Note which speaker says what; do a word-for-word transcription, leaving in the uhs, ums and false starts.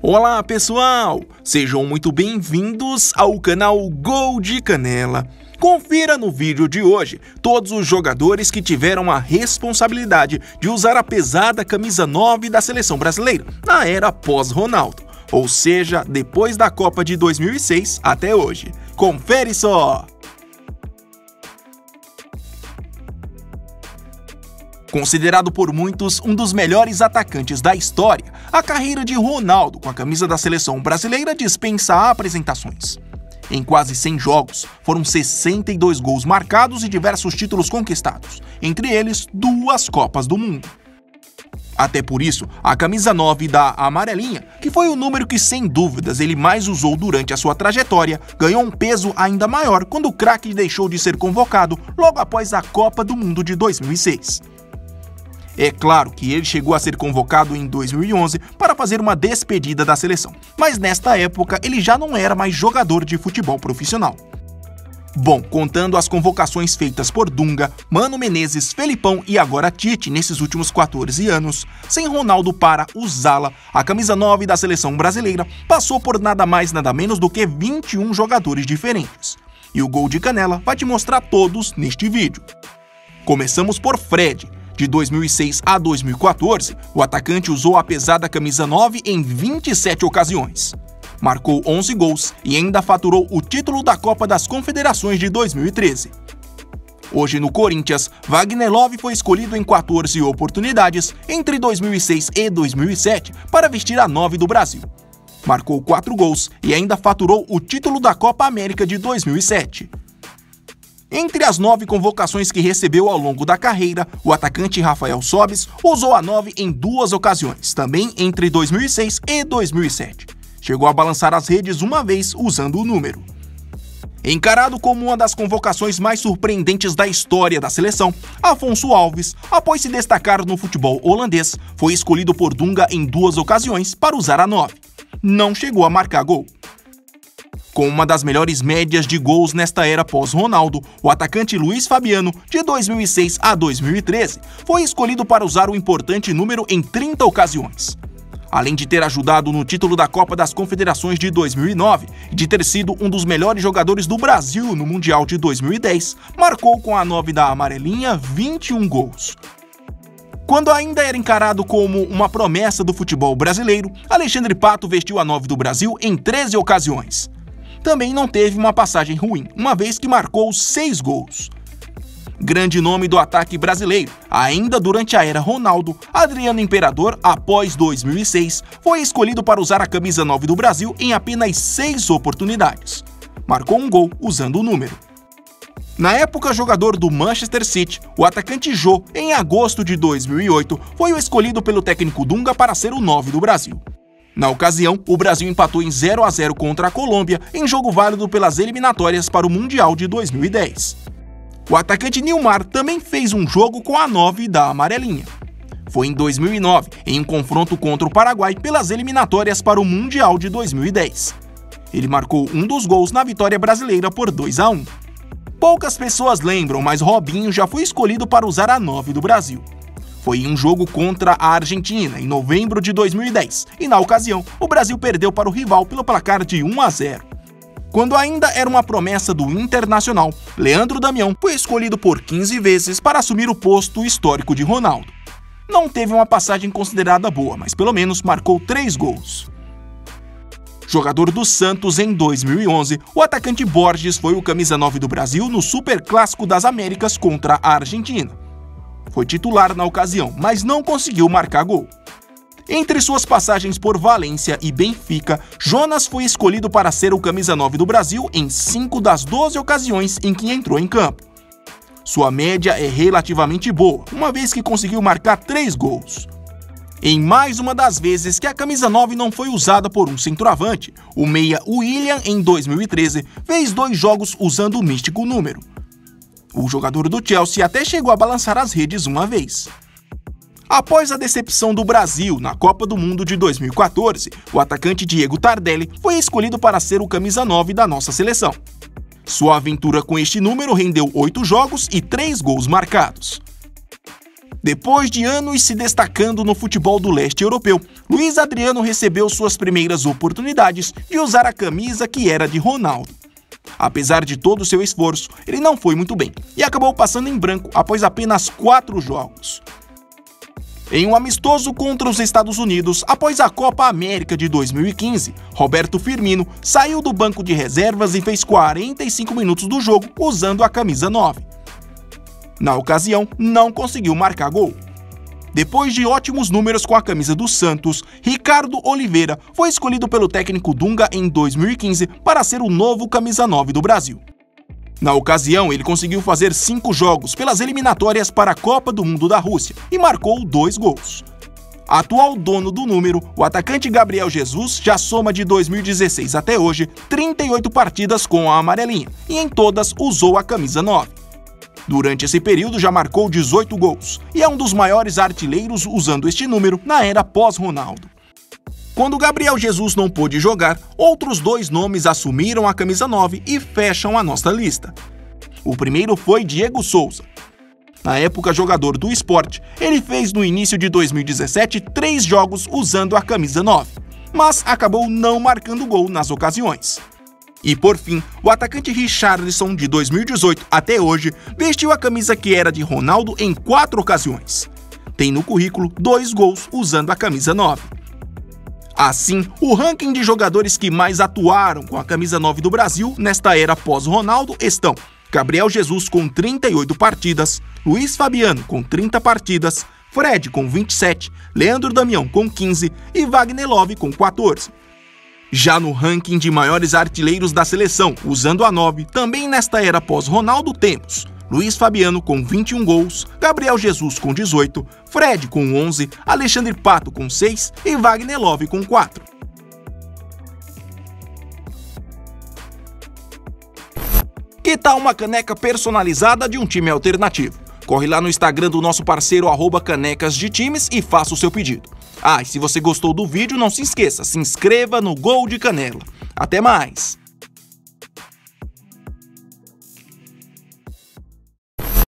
Speaker 1: Olá pessoal, sejam muito bem-vindos ao canal Gol de Canela. Confira no vídeo de hoje todos os jogadores que tiveram a responsabilidade de usar a pesada camisa nove da seleção brasileira na era pós-Ronaldo, ou seja, depois da Copa de dois mil e seis até hoje. Confere só! Considerado por muitos um dos melhores atacantes da história, a carreira de Ronaldo com a camisa da seleção brasileira dispensa apresentações. Em quase cem jogos, foram sessenta e dois gols marcados e diversos títulos conquistados, entre eles duas Copas do Mundo. Até por isso, a camisa nove da amarelinha, que foi o número que sem dúvidas ele mais usou durante a sua trajetória, ganhou um peso ainda maior quando o craque deixou de ser convocado logo após a Copa do Mundo de dois mil e seis. É claro que ele chegou a ser convocado em dois mil e onze para fazer uma despedida da seleção, mas nesta época ele já não era mais jogador de futebol profissional. Bom, contando as convocações feitas por Dunga, Mano Menezes, Felipão e agora Tite nesses últimos quatorze anos, sem Ronaldo para usá-la, a camisa nove da seleção brasileira passou por nada mais nada menos do que vinte e um jogadores diferentes. E o Gol de Canela vai te mostrar todos neste vídeo. Começamos por Fred. De dois mil e seis a dois mil e quatorze, o atacante usou a pesada camisa nove em vinte e sete ocasiões. Marcou onze gols e ainda faturou o título da Copa das Confederações de dois mil e treze. Hoje no Corinthians, Wagner Love foi escolhido em quatorze oportunidades entre dois mil e seis e dois mil e sete para vestir a nove do Brasil. Marcou quatro gols e ainda faturou o título da Copa América de dois mil e sete. Entre as nove convocações que recebeu ao longo da carreira, o atacante Rafael Sobis usou a nove em duas ocasiões, também entre dois mil e seis e dois mil e sete. Chegou a balançar as redes uma vez usando o número. Encarado como uma das convocações mais surpreendentes da história da seleção, Afonso Alves, após se destacar no futebol holandês, foi escolhido por Dunga em duas ocasiões para usar a nove. Não chegou a marcar gol. Com uma das melhores médias de gols nesta era pós-Ronaldo, o atacante Luiz Fabiano, de dois mil e seis a dois mil e treze, foi escolhido para usar o importante número em trinta ocasiões. Além de ter ajudado no título da Copa das Confederações de dois mil e nove e de ter sido um dos melhores jogadores do Brasil no Mundial de dois mil e dez, marcou com a nove da amarelinha vinte e um gols. Quando ainda era encarado como uma promessa do futebol brasileiro, Alexandre Pato vestiu a nove do Brasil em treze ocasiões. Também não teve uma passagem ruim, uma vez que marcou seis gols. Grande nome do ataque brasileiro, ainda durante a era Ronaldo, Adriano Imperador, após dois mil e seis, foi escolhido para usar a camisa nove do Brasil em apenas seis oportunidades. Marcou um gol usando o número. Na época jogador do Manchester City, o atacante Jô, em agosto de dois mil e oito, foi o escolhido pelo técnico Dunga para ser o nove do Brasil. Na ocasião, o Brasil empatou em zero a zero contra a Colômbia em jogo válido pelas eliminatórias para o Mundial de dois mil e dez. O atacante Nilmar também fez um jogo com a nove da amarelinha. Foi em dois mil e nove, em um confronto contra o Paraguai pelas eliminatórias para o Mundial de dois mil e dez. Ele marcou um dos gols na vitória brasileira por dois a um. Poucas pessoas lembram, mas Robinho já foi escolhido para usar a nove do Brasil. Foi em um jogo contra a Argentina, em novembro de dois mil e dez, e na ocasião, o Brasil perdeu para o rival pelo placar de um a zero. Quando ainda era uma promessa do Internacional, Leandro Damião foi escolhido por quinze vezes para assumir o posto histórico de Ronaldo. Não teve uma passagem considerada boa, mas pelo menos marcou três gols. Jogador do Santos em dois mil e onze, o atacante Borges foi o camisa nove do Brasil no Superclássico das Américas contra a Argentina. Foi titular na ocasião, mas não conseguiu marcar gol. Entre suas passagens por Valência e Benfica, Jonas foi escolhido para ser o camisa nove do Brasil em cinco das doze ocasiões em que entrou em campo. Sua média é relativamente boa, uma vez que conseguiu marcar três gols. Em mais uma das vezes que a camisa nove não foi usada por um centroavante, o meia William, em dois mil e treze, fez dois jogos usando o místico número. O jogador do Chelsea até chegou a balançar as redes uma vez. Após a decepção do Brasil na Copa do Mundo de dois mil e quatorze, o atacante Diego Tardelli foi escolhido para ser o camisa nove da nossa seleção. Sua aventura com este número rendeu oito jogos e três gols marcados. Depois de anos se destacando no futebol do leste europeu, Luiz Adriano recebeu suas primeiras oportunidades de usar a camisa que era de Ronaldo. Apesar de todo o seu esforço, ele não foi muito bem e acabou passando em branco após apenas quatro jogos. Em um amistoso contra os Estados Unidos, após a Copa América de dois mil e quinze, Roberto Firmino saiu do banco de reservas e fez quarenta e cinco minutos do jogo usando a camisa nove. Na ocasião, não conseguiu marcar gol. Depois de ótimos números com a camisa do Santos, Ricardo Oliveira foi escolhido pelo técnico Dunga em dois mil e quinze para ser o novo camisa nove do Brasil. Na ocasião, ele conseguiu fazer cinco jogos pelas eliminatórias para a Copa do Mundo da Rússia e marcou dois gols. Atual dono do número, o atacante Gabriel Jesus já soma de dois mil e dezesseis até hoje trinta e oito partidas com a amarelinha e em todas usou a camisa nove. Durante esse período já marcou dezoito gols e é um dos maiores artilheiros usando este número na era pós-Ronaldo. Quando Gabriel Jesus não pôde jogar, outros dois nomes assumiram a camisa nove e fecham a nossa lista. O primeiro foi Diego Souza. Na época jogador do Sport, ele fez no início de dois mil e dezessete três jogos usando a camisa nove, mas acabou não marcando gol nas ocasiões. E por fim, o atacante Richarlison, de dois mil e dezoito até hoje, vestiu a camisa que era de Ronaldo em quatro ocasiões. Tem no currículo dois gols usando a camisa nove. Assim, o ranking de jogadores que mais atuaram com a camisa nove do Brasil nesta era pós-Ronaldo estão Gabriel Jesus com trinta e oito partidas, Luiz Fabiano com trinta partidas, Fred com vinte e sete, Leandro Damião com quinze e Wagner Love com quatorze. Já no ranking de maiores artilheiros da seleção, usando a nove, também nesta era pós-Ronaldo temos Luiz Fabiano com vinte e um gols, Gabriel Jesus com dezoito, Fred com onze, Alexandre Pato com seis e Wagner Love com quatro. Que tal uma caneca personalizada de um time alternativo? Corre lá no Instagram do nosso parceiro arroba canecas de times e faça o seu pedido. Ah, e se você gostou do vídeo, não se esqueça, se inscreva no Gol de Canela. Até mais!